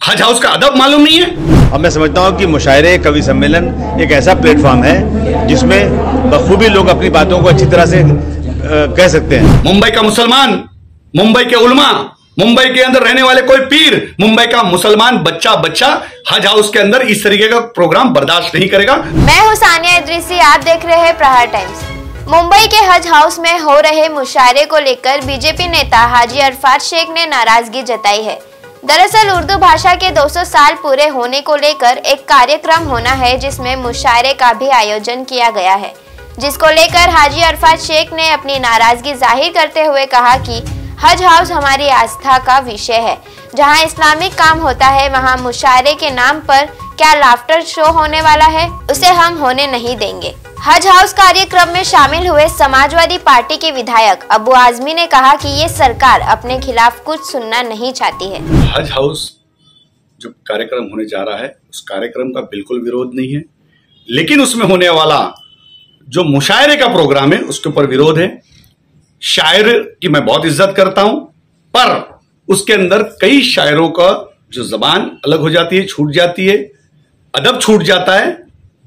हज हाउस का अदब मालूम नहीं है। अब मैं समझता हूँ कि मुशायरे कवि सम्मेलन एक ऐसा प्लेटफॉर्म है जिसमें बखूबी लोग अपनी बातों को अच्छी तरह से कह सकते हैं। मुंबई का मुसलमान, मुंबई के उलमा, मुंबई के अंदर रहने वाले कोई पीर, मुंबई का मुसलमान बच्चा हज हाउस के अंदर इस तरीके का प्रोग्राम बर्दाश्त नहीं करेगा। मैं हूं सानिया इद्रिसी, आप देख रहे हैं प्रहार टाइम्स। मुंबई के हज हाउस में हो रहे मुशायरे को लेकर बीजेपी नेता हाजी अरफात शेख ने नाराजगी जताई है। दरअसल उर्दू भाषा के 200 साल पूरे होने को लेकर एक कार्यक्रम होना है जिसमें मुशायरे का भी आयोजन किया गया है, जिसको लेकर हाजी अरफात शेख ने अपनी नाराजगी जाहिर करते हुए कहा कि हज हाउस हमारी आस्था का विषय है। जहां इस्लामिक काम होता है वहां मुशायरे के नाम पर क्या लाफ्टर शो होने वाला है, उसे हम होने नहीं देंगे। हज हाउस कार्यक्रम में शामिल हुए समाजवादी पार्टी के विधायक अबू आजमी ने कहा कि ये सरकार अपने खिलाफ कुछ सुनना नहीं चाहती है। हज हाउस जो कार्यक्रम होने जा रहा है उस कार्यक्रम का बिल्कुल विरोध नहीं है, लेकिन उसमें होने वाला जो मुशायरे का प्रोग्राम है उसके ऊपर विरोध है। शायर की मैं बहुत इज्जत करता हूं, पर उसके अंदर कई शायरों का जो जबान अलग हो जाती है, छूट जाती है, अदब छूट जाता है।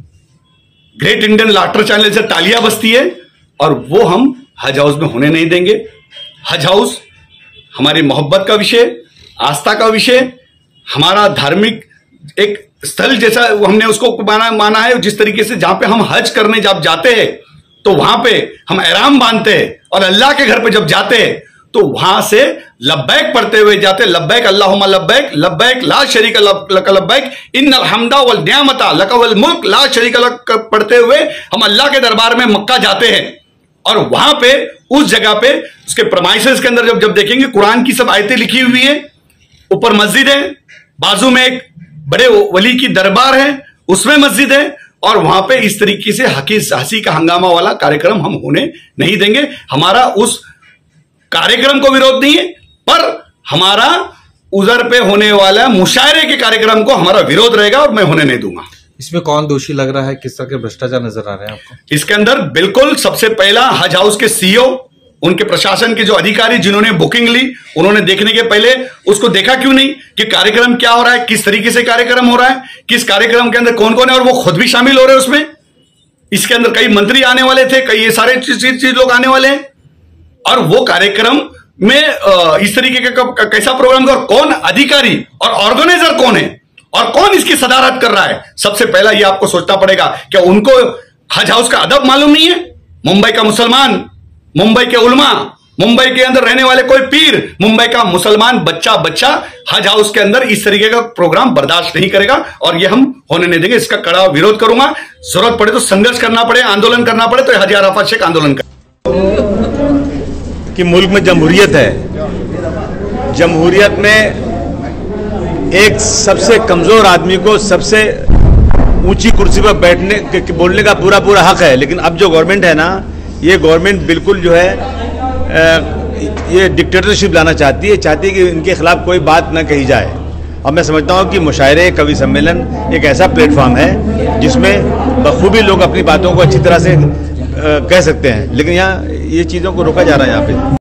ग्रेट इंडियन लाफ्टर चैनल से तालियां बजती है और वो हम हज हाउस में होने नहीं देंगे। हज हाउस हमारी मोहब्बत का विषय, आस्था का विषय, हमारा धार्मिक एक स्थल जैसा हमने उसको माना है। जिस तरीके से जहां पे हम हज करने जब जाते हैं तो वहां पे हम एहराम बांधते हैं और अल्लाह के घर पे जब जाते हैं तो वहां से लब्बैक पढ़ते हुए जाते, लब्बैक अल्लाहुम्मा लब्बैक, लब्बैक ला शरीका लक लब्बैक, इन्नल हम्दा वल निअमता लक वल मुल्क ला शरीका लक पढ़ते हुए हम अल्लाह के दरबार में मक्का जाते हैं। और वहां पे उस जगह पे उसके प्रमाइसेस के अंदर जब देखेंगे कुरान की सब आयतें लिखी हुई है, ऊपर मस्जिद है, बाजू में एक बड़े वली की दरबार है, उसमें मस्जिद है, और वहां पे इस तरीके से हंसी का हंगामा वाला कार्यक्रम हम होने नहीं देंगे। हमारा उस कार्यक्रम को विरोध नहीं है, पर हमारा उधर पे होने वाला मुशायरे के कार्यक्रम को हमारा विरोध रहेगा और मैं होने नहीं दूंगा। इसमें कौन दोषी लग रहा है, किस तरह के भ्रष्टाचार नजर आ रहे हैं आपको? इसके अंदर बिल्कुल सबसे पहला हज हाउस के सीईओ, उनके प्रशासन के जो अधिकारी जिन्होंने बुकिंग ली, उन्होंने देखने के पहले उसको देखा क्यों नहीं कि कार्यक्रम क्या हो रहा है, किस तरीके से कार्यक्रम हो रहा है, किस कार्यक्रम के अंदर कौन कौन है, और वो खुद भी शामिल हो रहे हैं उसमें। इसके अंदर कई मंत्री आने वाले थे, कई ये सारे चीज लोग आने वाले हैं, और वो कार्यक्रम में इस तरीके का कैसा प्रोग्राम का, और कौन अधिकारी और ऑर्गेनाइजर कौन है और कौन इसकी सदारत कर रहा है। सबसे पहला ये आपको सोचना पड़ेगा क्या उनको हज हाउस का अदब मालूम नहीं है। मुंबई का मुसलमान, मुंबई के उलमा, मुंबई के अंदर रहने वाले कोई पीर, मुंबई का मुसलमान बच्चा हज हाउस के अंदर इस तरीके का प्रोग्राम बर्दाश्त नहीं करेगा और ये हम होने नहीं देंगे। इसका कड़ा विरोध करूंगा। जरूरत पड़े तो संघर्ष करना पड़े, आंदोलन करना पड़े तो हाजी अरफात शेख आंदोलन कर। कि मुल्क में जमहूरियत है, जमहूरियत में एक सबसे कमजोर आदमी को सबसे ऊंची कुर्सी पर बैठने बोलने का पूरा हक है। लेकिन अब जो गवर्नमेंट है ना, ये गवर्नमेंट बिल्कुल जो है ये डिक्टेटरशिप लाना चाहती है कि इनके खिलाफ कोई बात ना कही जाए। अब मैं समझता हूँ कि मुशायरे कवि सम्मेलन एक ऐसा प्लेटफॉर्म है जिसमें बखूबी लोग अपनी बातों को अच्छी तरह से कह सकते हैं, लेकिन यहाँ ये चीज़ों को रोका जा रहा है यहाँ पे।